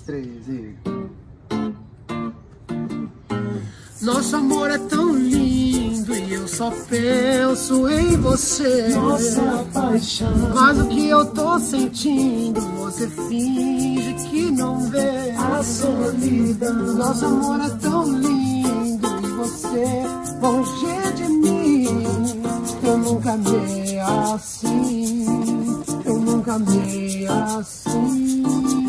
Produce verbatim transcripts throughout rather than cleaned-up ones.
três e... Nosso amor é tão lindo e eu só penso em você. Nossa paixão, mas o que eu tô sentindo, você finge que não vê. A solidão, nosso amor é tão lindo e você longe de mim. Eu nunca amei assim, eu nunca amei assim.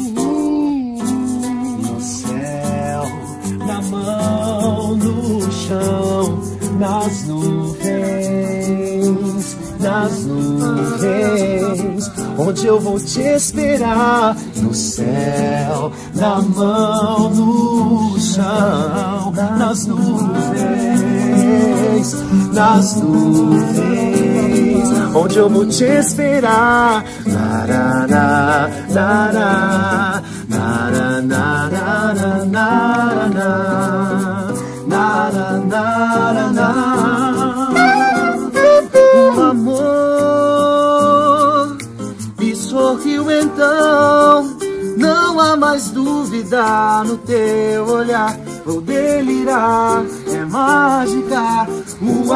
No céu, na mão, no chão, nas nuvens, nas nuvens, onde eu vou te esperar. No céu, na mão, no chão, nas nuvens, nas nuvens, onde eu vou te esperar. Narana, narana, narana, narana, narana, narana. O amor me sorriu então, não há mais dúvida no teu olhar. Vou delirar, é mágica o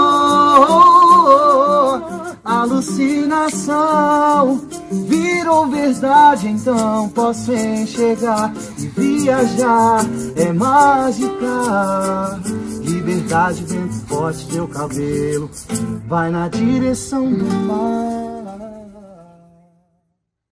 amor. Alucinação virou verdade, então posso enxergar e viajar, é mágica. Liberdade, vento forte, teu cabelo vai na direção do mar.